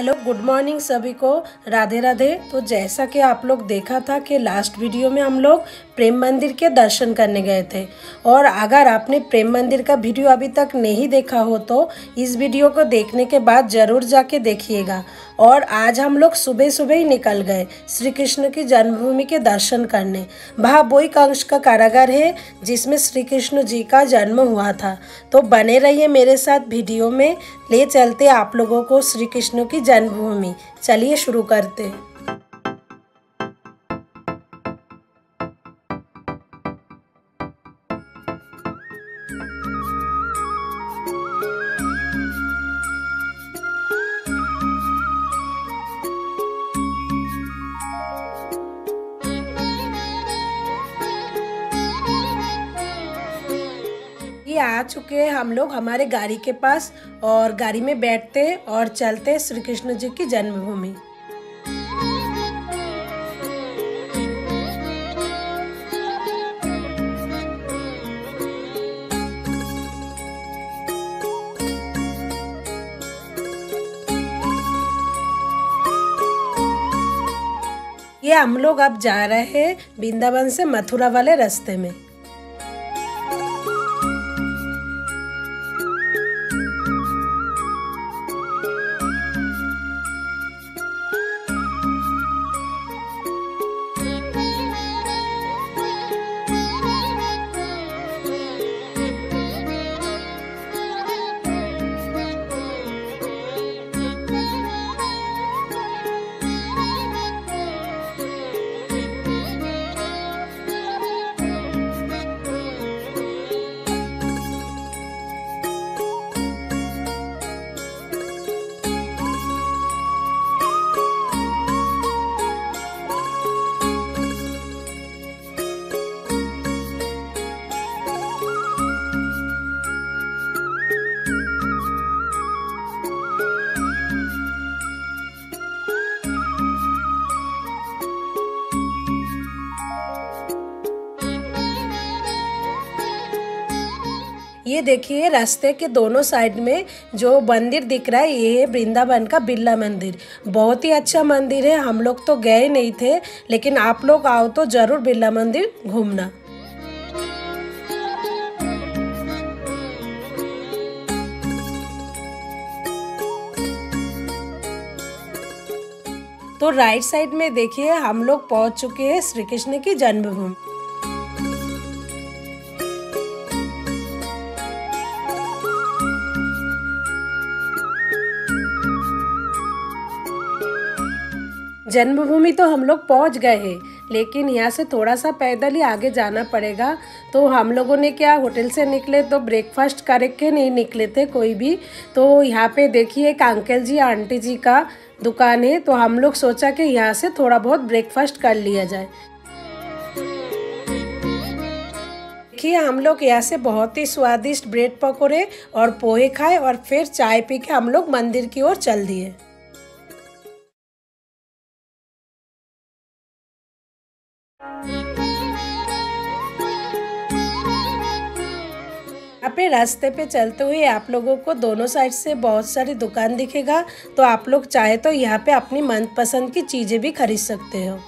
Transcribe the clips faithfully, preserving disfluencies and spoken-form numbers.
Hello, good morning सभी को। राधे राधे। तो जैसा कि आप लोग देखा था कि लास्ट वीडियो में हम लोग प्रेम मंदिर के दर्शन करने गए थे, और अगर आपने प्रेम मंदिर का वीडियो अभी तक नहीं देखा हो तो इस वीडियो को देखने के बाद ज़रूर जाके देखिएगा। और आज हम लोग सुबह सुबह ही निकल गए श्री कृष्ण की जन्मभूमि के दर्शन करने। वहाँ वही कंस का कारागार है जिसमें श्री कृष्ण जी का जन्म हुआ था। तो बने रहिए मेरे साथ, वीडियो में ले चलते आप लोगों को श्री कृष्ण की जन्मभूमि। चलिए शुरू करते हैं। ये आ चुके हैं हम लोग हमारे गाड़ी के पास, और गाड़ी में बैठते और चलते श्री कृष्ण जी की जन्मभूमि। ये हम लोग अब जा रहे हैं वृंदावन से मथुरा वाले रास्ते में। ये देखिए रास्ते के दोनों साइड में जो मंदिर दिख रहा है, ये है वृंदावन का बिरला मंदिर। बहुत ही अच्छा मंदिर है। हम लोग तो गए नहीं थे, लेकिन आप लोग आओ तो जरूर बिरला मंदिर घूमना। तो राइट साइड में देखिए हम लोग पहुंच चुके हैं श्री कृष्ण की जन्मभूमि। जन्मभूमि तो हम लोग पहुंच गए हैं, लेकिन यहाँ से थोड़ा सा पैदल ही आगे जाना पड़ेगा। तो हम लोगों ने क्या, होटल से निकले तो ब्रेकफास्ट करके नहीं निकले थे कोई भी। तो यहाँ पे देखिए एक अंकल जी आंटी जी का दुकान है, तो हम लोग सोचा कि यहाँ से थोड़ा बहुत ब्रेकफास्ट कर लिया जाए। देखिए हम लोग यहाँ से बहुत ही स्वादिष्ट ब्रेड पकौड़े और पोहे खाए, और फिर चाय पी के हम लोग मंदिर की ओर चल दिए। यहाँ पे रास्ते पे चलते हुए आप लोगों को दोनों साइड से बहुत सारी दुकान दिखेगा, तो आप लोग चाहे तो यहाँ पे अपनी मनपसंद की चीजें भी खरीद सकते हो।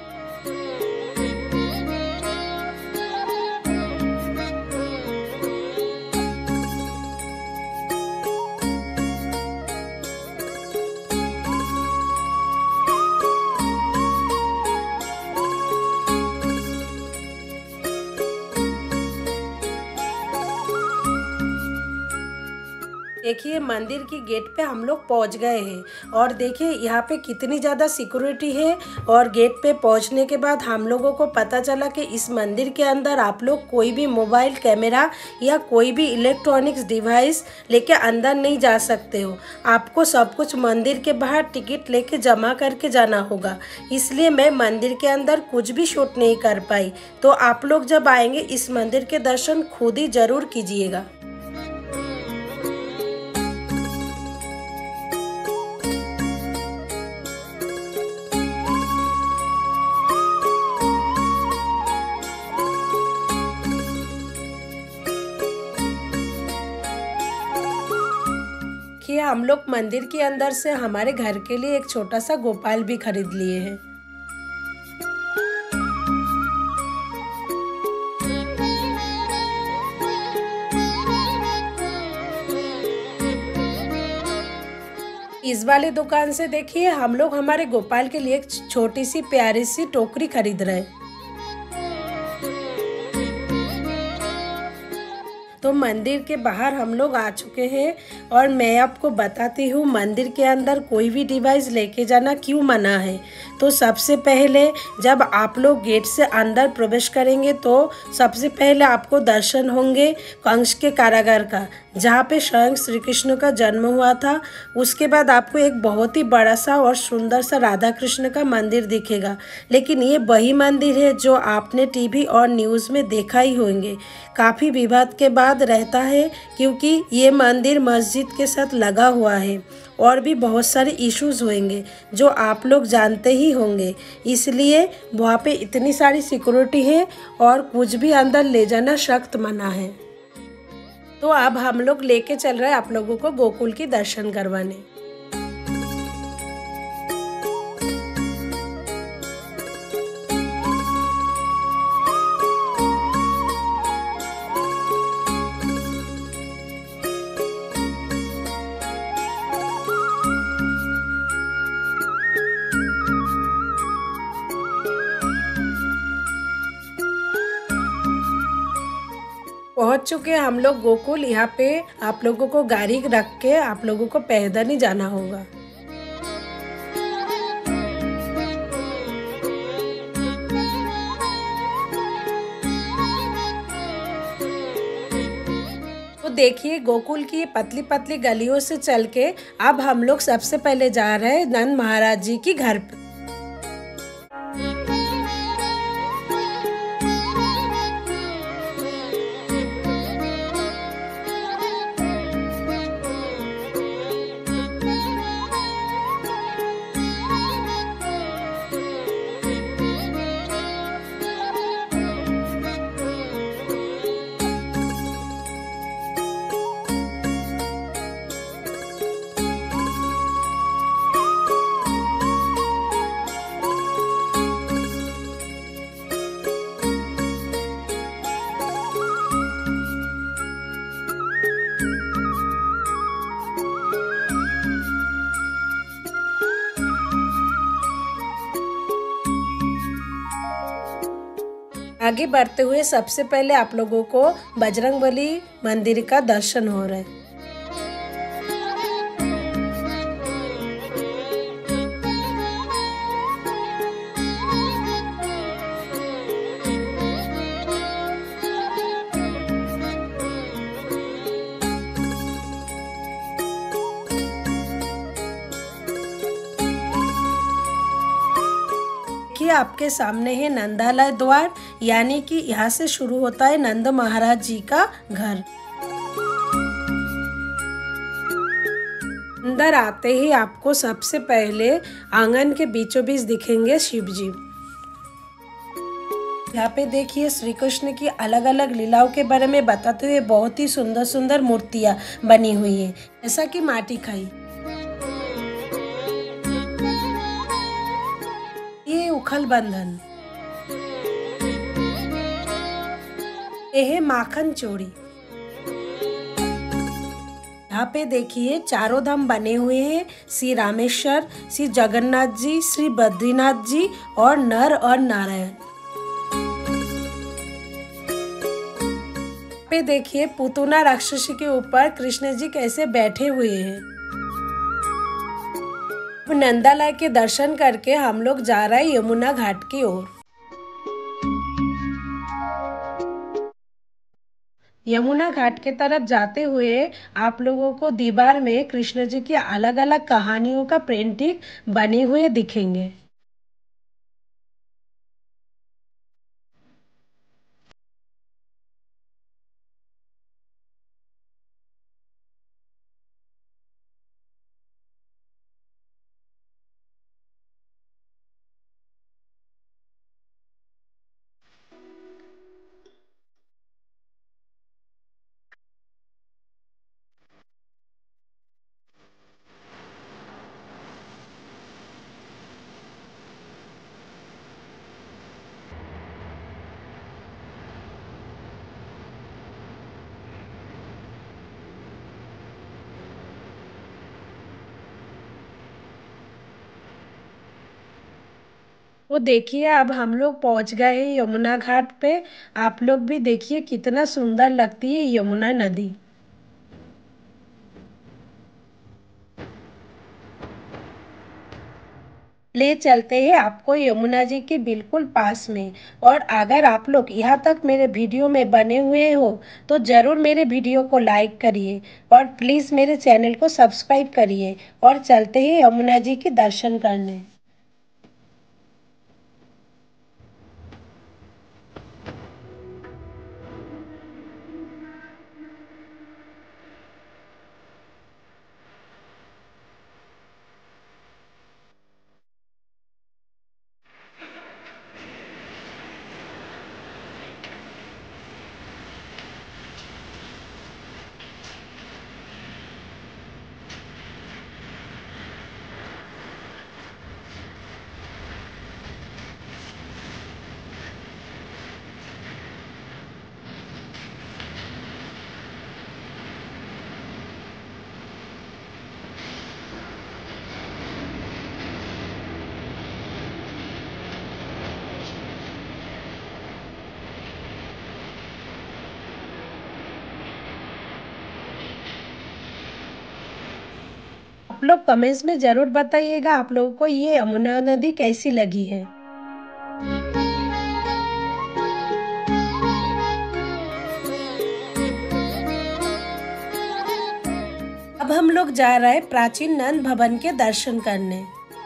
देखिए मंदिर की गेट पे हम लोग पहुंच गए हैं, और देखिए यहाँ पे कितनी ज़्यादा सिक्योरिटी है। और गेट पे पहुंचने के बाद हम लोगों को पता चला कि इस मंदिर के अंदर आप लोग कोई भी मोबाइल कैमरा या कोई भी इलेक्ट्रॉनिक्स डिवाइस लेके अंदर नहीं जा सकते हो। आपको सब कुछ मंदिर के बाहर टिकट लेके जमा करके जाना होगा। इसलिए मैं मंदिर के अंदर कुछ भी शूट नहीं कर पाई। तो आप लोग जब आएंगे इस मंदिर के दर्शन खुद ही ज़रूर कीजिएगा। देखिए हम लोग मंदिर के अंदर से हमारे घर के लिए एक छोटा सा गोपाल भी खरीद लिए हैं। इस वाले दुकान से देखिए हम लोग हमारे गोपाल के लिए एक छोटी सी प्यारी सी टोकरी खरीद रहे हैं। तो मंदिर के बाहर हम लोग आ चुके हैं और मैं आपको बताती हूँ मंदिर के अंदर कोई भी डिवाइस लेके जाना क्यों मना है। तो सबसे पहले जब आप लोग गेट से अंदर प्रवेश करेंगे तो सबसे पहले आपको दर्शन होंगे कंस के कारागार का, जहाँ पे स्वयं श्री कृष्ण का जन्म हुआ था। उसके बाद आपको एक बहुत ही बड़ा सा और सुंदर सा राधा कृष्ण का मंदिर दिखेगा, लेकिन ये वही मंदिर है जो आपने टीवी और न्यूज़ में देखा ही होंगे। काफ़ी विवाद के बाद रहता है क्योंकि ये मंदिर मस्जिद के साथ लगा हुआ है और भी बहुत सारे इश्यूज होंगे जो आप लोग जानते ही होंगे, इसलिए वहाँ पे इतनी सारी सिक्योरिटी है और कुछ भी अंदर ले जाना सख्त मना है। तो अब हम लोग लेके चल रहे हैं आप लोगों को गोकुल की दर्शन करवाने। पहुंच चुके हैं हम लोग गोकुल। यहाँ पे आप लोगों को गाड़ी रख के आप लोगों को पैदल ही जाना होगा। तो देखिए गोकुल की पतली पतली गलियों से चल के अब हम लोग सबसे पहले जा रहे हैं नंद महाराज जी की घर पे। आगे बढ़ते हुए सबसे पहले आप लोगों को बजरंगबली मंदिर का दर्शन हो रहा है। आपके सामने है नंदालय द्वार, यानी कि यहाँ से शुरू होता है नंद महाराज जी का घर। अंदर आते ही आपको सबसे पहले आंगन के बीचों बीच दिखेंगे शिव जी। यहाँ पे देखिए श्री कृष्ण की अलग अलग लीलाओं के बारे में बताते हुए बहुत ही सुंदर सुंदर मूर्तियाँ बनी हुई है, जैसा कि माटी खाई। ये उखल बंधन, ये है माखन चोरी। यहाँ पे देखिए चारों धाम बने हुए हैं, श्री रामेश्वर, श्री जगन्नाथ जी, श्री बद्रीनाथ जी और नर और नारायण। पे देखिए पुतना राक्षसी के ऊपर कृष्ण जी कैसे बैठे हुए हैं। नंदालय के दर्शन करके हम लोग जा रहे हैं यमुना घाट की ओर। यमुना घाट के तरफ जाते हुए आप लोगों को दीवार में कृष्ण जी की अलग अलग कहानियों का पेंटिंग बने हुए दिखेंगे। वो देखिए अब हम लोग पहुंच गए हैं यमुना घाट पे। आप लोग भी देखिए कितना सुंदर लगती है यमुना नदी। ले चलते हैं आपको यमुना जी के बिल्कुल पास में। और अगर आप लोग यहाँ तक मेरे वीडियो में बने हुए हो तो ज़रूर मेरे वीडियो को लाइक करिए और प्लीज़ मेरे चैनल को सब्सक्राइब करिए। और चलते हैं यमुना जी के दर्शन करने। आप लोग कमेंट्स में ज़रूर बताइएगा आप लोगों को ये यमुना नदी कैसी लगी है। अब हम लोग जा रहे हैं प्राचीन नंद भवन के दर्शन करने।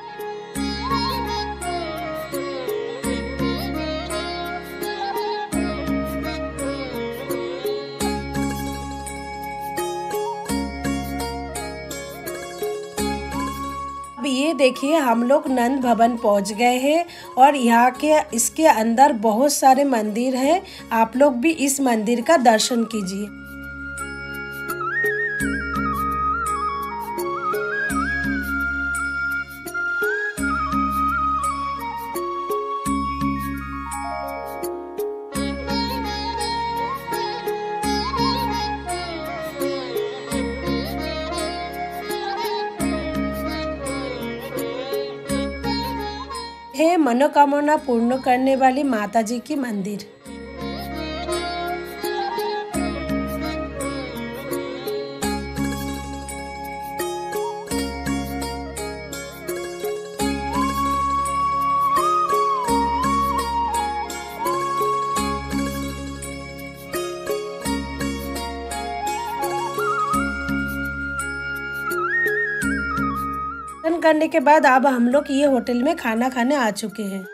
अब ये देखिए हम लोग नंद भवन पहुंच गए हैं और यहाँ के इसके अंदर बहुत सारे मंदिर हैं। आप लोग भी इस मंदिर का दर्शन कीजिए। है मनोकामना पूर्ण करने वाली माता जी की मंदिर। दर्शन करने के बाद अब हम लोग ये होटल में खाना खाने आ चुके हैं।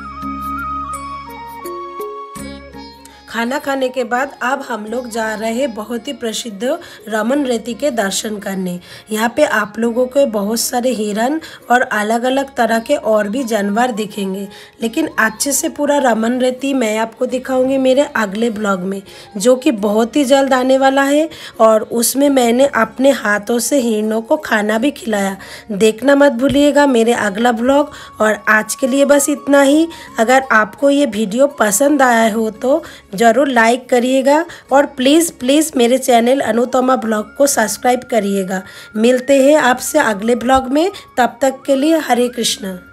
खाना खाने के बाद अब हम लोग जा रहे हैं बहुत ही प्रसिद्ध रमन रेती के दर्शन करने। यहाँ पे आप लोगों को बहुत सारे हिरन और अलग अलग तरह के और भी जानवर दिखेंगे, लेकिन अच्छे से पूरा रमन रेती मैं आपको दिखाऊंगी मेरे अगले ब्लॉग में, जो कि बहुत ही जल्द आने वाला है। और उसमें मैंने अपने हाथों से हिरणों को खाना भी खिलाया। देखना मत भूलिएगा मेरे अगला ब्लॉग। और आज के लिए बस इतना ही। अगर आपको ये वीडियो पसंद आया हो तो ज़रूर लाइक करिएगा और प्लीज़ प्लीज़ मेरे चैनल अनुतमा ब्लॉग को सब्सक्राइब करिएगा। मिलते हैं आपसे अगले ब्लॉग में, तब तक के लिए हरे कृष्णा।